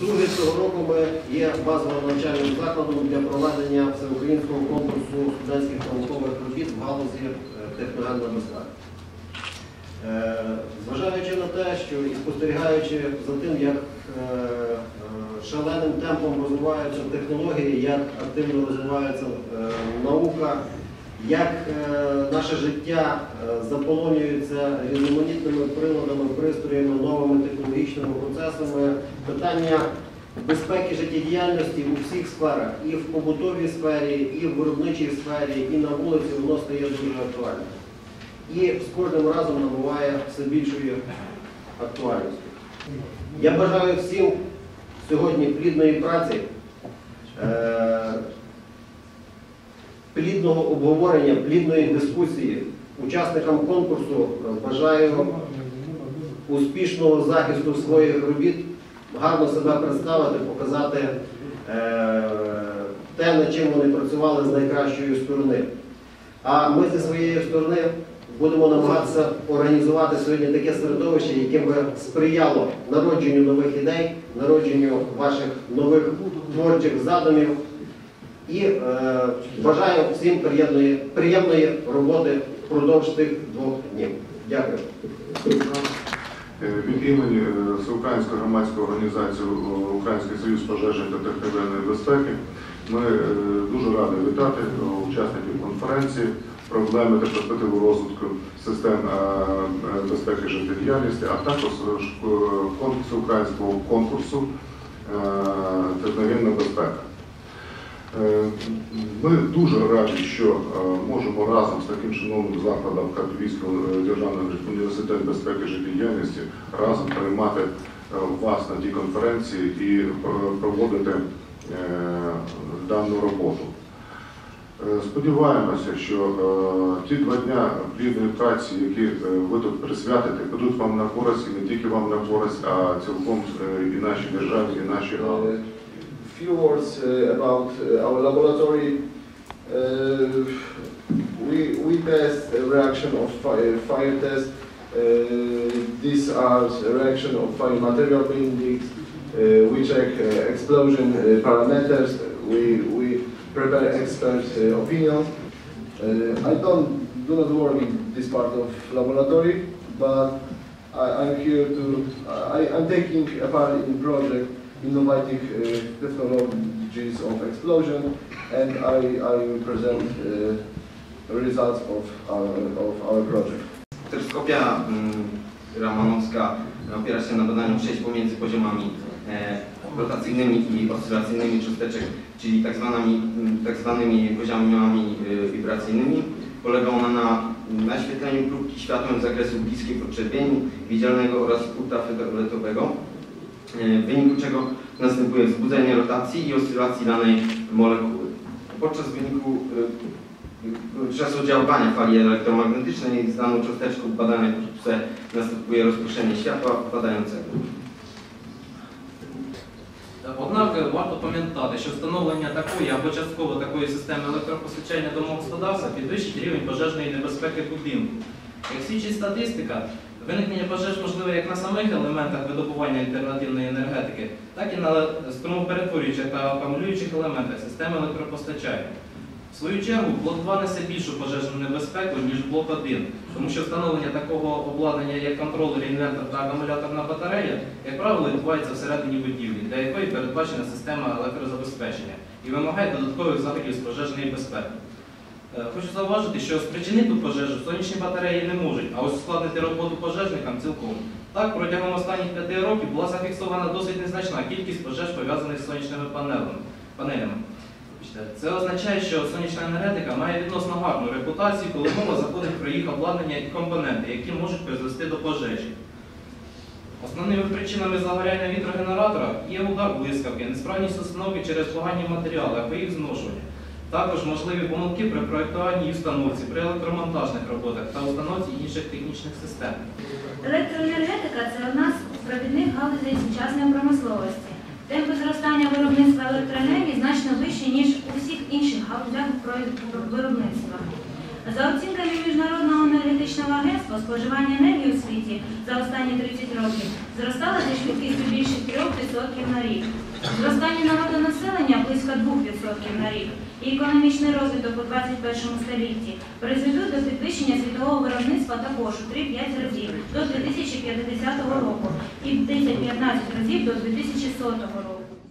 Вдруге цього року ми є базовим навчальним закладом для проведення всеукраїнського конкурсу студентських наукових робіт в галузі техногенна безпека. Зважаючи на те, що і спостерігаючи за тим, як шаленим темпом розвиваються технології, як активно розвивається наука, як наше життя заполонюється різноманітними приладами, пристроями, новими технологічними процесами, питання безпеки життєдіяльності у всіх сферах, і в побутовій сфері, і в виробничій сфері, і на вулиці, воно стає дуже актуальним. І з кожним разом набуває все більшої актуальності. Я бажаю всім сьогодні плідної праці, плідного обговорення, плідної дискусії. Учасникам конкурсу бажаю успішного захисту своїх робіт, гарно себе представити, показати те, над чим вони працювали з найкращої сторони. А ми зі своєї сторони будемо намагатися організувати сьогодні таке середовище, яке би сприяло народженню нових ідей, народженню ваших нових творчих задумів. І бажаю всім приємної роботи впродовж тих 2 днів. Дякую. Від імені Всеукраїнської громадської організації Український союз пожежної та техногенної безпеки ми дуже раді вітати учасників конференції проблеми та перспективи розвитку систем безпеки життєдіяльності, а також всеукраїнського конкурсу техногенна безпека. Ми дуже раді, що можемо разом з таким шановним закладом, як Львівський державний університет безпеки життєдіяльності, разом приймати вас на тій конференції і проводити дану роботу. Сподіваємося, що ті 2 дня плідної праці, які ви тут присвятите, підуть вам на користь, і не тільки вам на користь, а цілком і нашій державі, і нашій галузі. Few words about our laboratory. We test a reaction of fire test. These are a reaction of fire material bindings. We check explosion parameters. We prepare expert opinions. I do not work in this part of laboratory, but I'm here to. I'm taking a part in project innovative technologies of explosion, and I will present results of our project. Stereoskopia ramanowska opiera się na badaniu przejść pomiędzy poziomami rotacyjnymi i oscylacyjnymi cząsteczek, czyli tak zwanymi poziomami wibracyjnymi. Polega ona na naświetleniu próbki światłem z zakresu bliskiej podczerwieni widzialnego oraz ultrafioletowego, w wyniku czego następuje wzbudzenie rotacji i oscylacji danej molekuły. Podczas czasu oddziaływania fali elektromagnetycznej z daną cząsteczką w badanej próbce następuje розпрошення światła wpadającego. Однак варто пам'ятати, що встановлення такої або частково такої системи електропостачання домогосподарства підвищить рівень пожежної небезпеки будинку. Як свідчить статистика, виникнення пожеж можливе як на самих елементах видобування альтернативної енергетики, так і на струмоперетворюючих та акумулюючих елементах системи електропостачання. В свою чергу, блок 2 несе більшу пожежну небезпеку, ніж блок 1, тому що встановлення такого обладнання, як контролер, інвертор та акумуляторна батарея, як правило, відбувається всередині будівлі, для якої передбачена система електрозабезпечення і вимагає додаткових заходів з пожежної безпеки. Хочу зауважити, що спричинити пожежу сонячні батареї не можуть, а ось ускладнити роботу пожежникам цілком. Так, протягом останніх 5 років була зафіксована досить незначна кількість пожеж, пов'язаних з сонячними панелями. Це означає, що сонячна енергетика має відносно гарну репутацію, коли мова заходить про їх обладнання і компоненти, які можуть призвести до пожежі. Основними причинами загоряння вітрогенератора є удар блискавки, несправність установки через погані матеріали або їх зношування. Також можливі помилки при проєктуванні і установці, при електромонтажних роботах та установці інших технічних систем. Електроенергетика – це одна з провідних галузей сучасної промисловості. Темпи зростання виробництва електроенергії значно вищі, ніж у всіх інших галузях виробництва. За оцінками Міжнародного енергетичного агентства, споживання енергії у світі за останні 30 років зростала зі швидкістю більше 3% на рік. Зростання народонаселення близько 2% на рік і економічний розвиток у 21 столітті призведуть до підвищення світового виробництва також у 3-5 разів до 2050 року і в 10-15 разів до 2100 року.